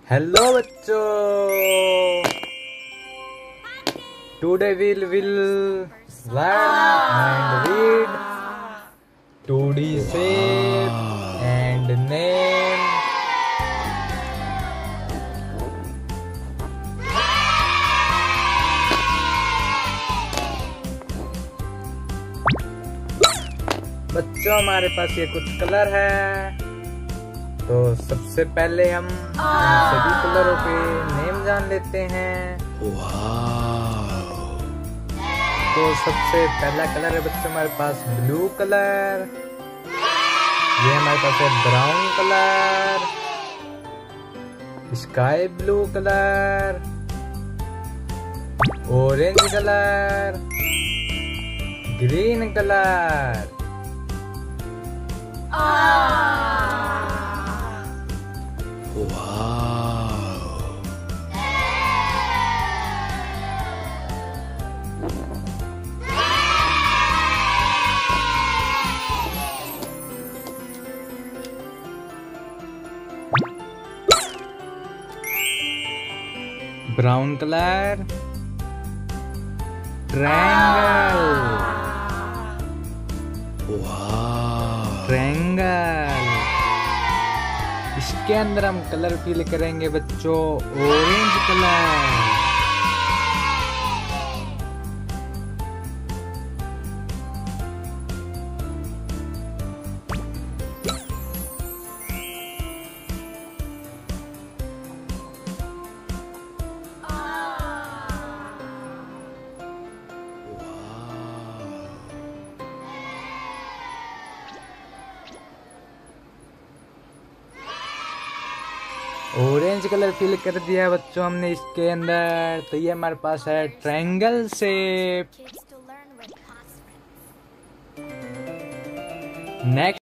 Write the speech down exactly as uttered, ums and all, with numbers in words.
Hello बच्चों, today will will learn and read two D shape and name. बच्चों हमारे पास ये कुछ कलर है, तो सबसे पहले हम इन सभी कलरों के नेम जान लेते हैं। तो सबसे पहला कलर है बच्चों हमारे पास ब्लू कलर, ये हमारे पास है brown colour, sky blue colour, orange colour, green colour. Brown colour, triangle, triangle. इसके अंदर हम कलर फिल करेंगे बच्चों orange colour. Orange colour fill कर दिया बच्चों हमने इसके अंदर, तो ये हमारे पास है ट्रायंगल शेप। नेक्स्ट